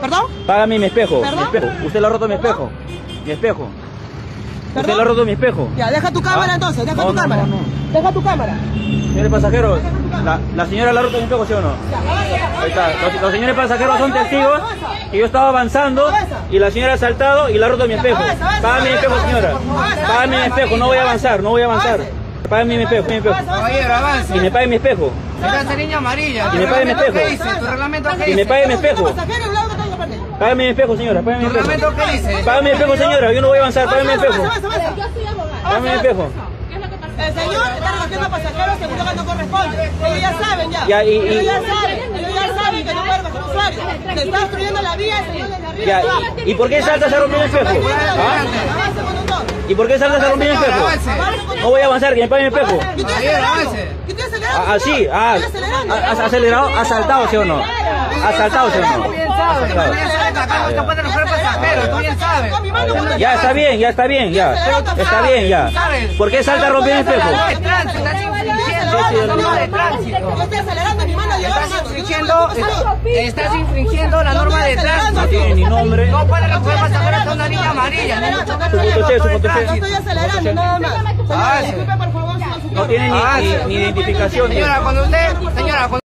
¿Perdón? Págame mi espejo. ¿Perdón? Mi espejo. Usted le ha roto mi espejo. Mi espejo. Usted le ha roto mi espejo. Ya, deja tu cámara entonces, deja tu cámara. Deja tu cámara. Señores pasajeros, la señora le ha roto mi espejo, ¿sí o no? Ahí está. Los señores pasajeros son testigos que yo estaba avanzando y la señora ha saltado y le ha roto mi espejo. Págame mi espejo, señora. Págame mi espejo, no voy a avanzar, no voy a avanzar. Págame mi espejo, mi espejo. Caballero, avance. Y me pague mi espejo. Esa niña amarilla. Y me pague mi espejo. ¿Qué dice? ¿Tu reglamento qué dice? Y me pague mi espejo. Págame mi espejo, señora. Págame mi ¿Tu espejo. reglamento qué dice? Págame mi espejo, señora. Yo no voy a avanzar. Págame mi espejo. Págame mi espejo. El señor está recogiendo pasajeros según lo que no corresponde. Ellos ya saben ya. Ya, Ellos ya saben que no pueden bajar usuario. Se está obstruyendo la vía, el señor desde arriba. Ya, ¿y por qué saltas a romper el espejo? ¿Ah? ¿Y por qué saltas a romper el espejo? No voy a avanzar, que me pague mi espejo. Caballero, avance. ¿Qué estoy acelerando? Ah, sí, ¿has acelerado? ¿Has saltado, sí o no? ¿Has saltado, sí o no? Tú bien sabes, tú bien sabes que acá no te pueden recoger pasajeros, tú bien sabes. Ya, está bien, ya. Está bien, ya. ¿Por qué salta a romper el espejo? Estás infringiendo la norma de tránsito. Yo estoy acelerando, mi mano Estás infringiendo la norma de tránsito. No tiene ni nombre. No puedes recoger pasajeros con una niña amarilla. Su fotoche, su fotoche. Yo estoy acelerando, nada más. Avance. Disculpe, por favor, No tiene ni identificación. Señora, cuando